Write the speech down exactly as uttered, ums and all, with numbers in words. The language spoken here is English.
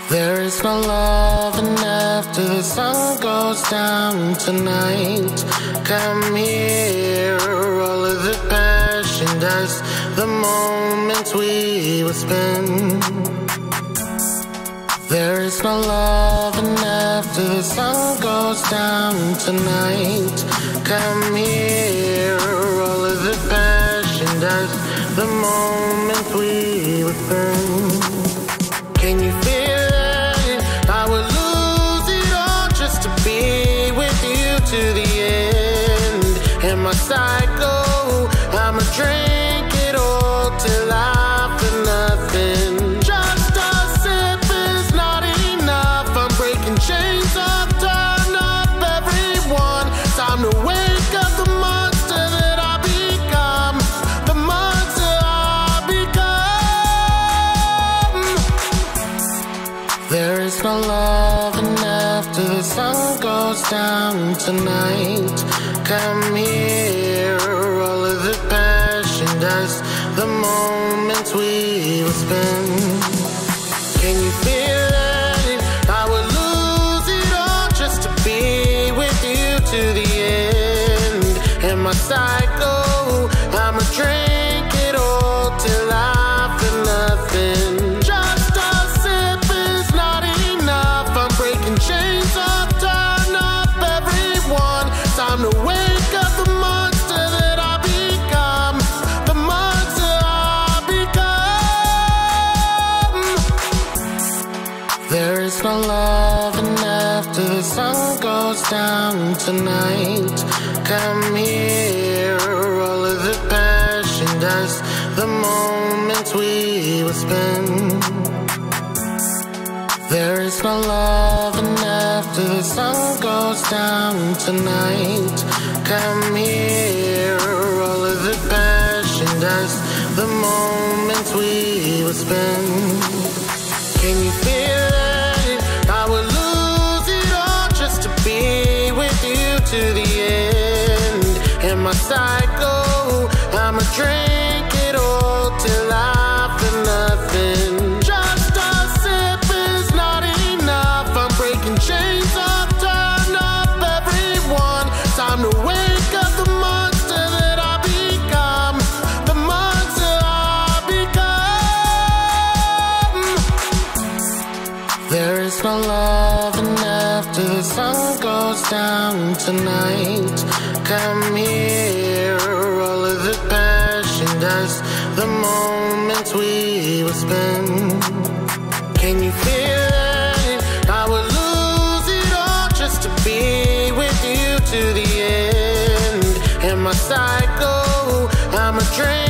There is no love, and after the sun goes down tonight, come here. All of the passion dust, the moments we will spend. There is no love, and after the sun goes down tonight, come here. All of the passion dust, the moments we will spend. Can you feel it? I would lose it all just to be with you to the end. In my cycle, I'ma drink it all till I feel nothing. Just a sip is not enough. I'm breaking chains up, turn up everyone. Time to wake up the monster that I become. The monster I become. There is no love, and after the sun goes down tonight, come here. All of the passion dust, the moments we will spend. Can you feel it? I would lose it all just to be with you to the end. In my cycle, I'ma drink it all till I feel nothing. Just a sip is not enough. I'm breaking chains up, turn up everyone. Time to wake up the monster that I become. The monster I become. There is no love, and after the sun goes down tonight, come here. All of the passion dust, the moments we will spend. There is no love, and after the sun goes down tonight, come here. All of the passion dust, the moments we will spend. Can you feel it? I would lose it all just to be with you to the end. In my cycle, I'ma drink it all till I feel nothing. Just a sip is not enough. I'm breaking chains up, turn up everyone. Time to wake up the monster that I become. The monster I become. There is no love, and after the sun goes down tonight, come here. All of the passion dust, the moments we will spend. Can you feel it? I would lose it all just to be with you to the end. In my cycle, I'ma drink